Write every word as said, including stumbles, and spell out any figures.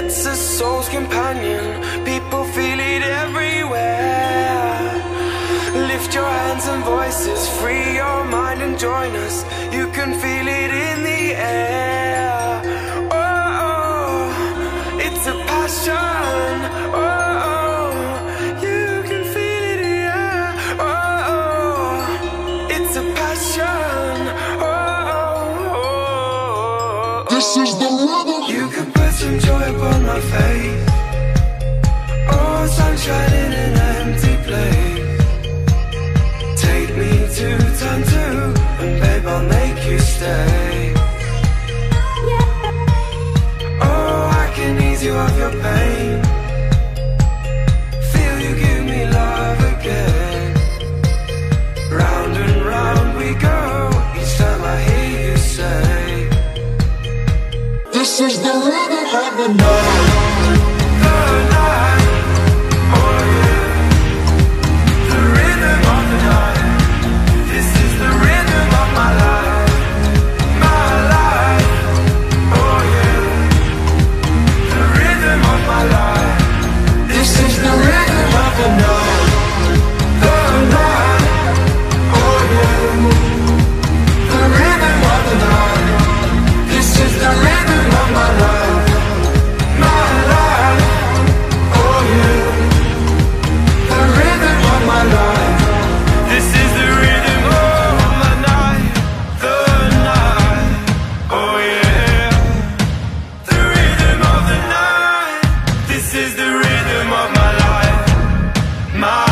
It's a soul's companion, people feel it everywhere. Lift your hands and voices, free your mind and join us. You can feel it in the air. Oh, oh, it's a passion. Oh, oh, you can feel it here. Oh, oh, it's a passion. Oh, oh, oh, this is the rhythm. You can put some joy upon my face. Oh, sunshine in an empty place. Take me to time two, and babe, I'll make you stay. Oh, I can ease you of your pain. Feel you give me love again. Round and round we go, each time I hear you say, this is the rhythm of the night. The night, oh yeah. The rhythm of the night. This is the rhythm of my life. My life, oh yeah. The rhythm of my life. This is the rhythm of the night. The night, oh yeah. The rhythm of the night. This is the rhythm of my life. My life, oh yeah. The rhythm of my life. This is the rhythm of my night. The night, oh yeah. The rhythm of the night. This is the rhythm of my life. My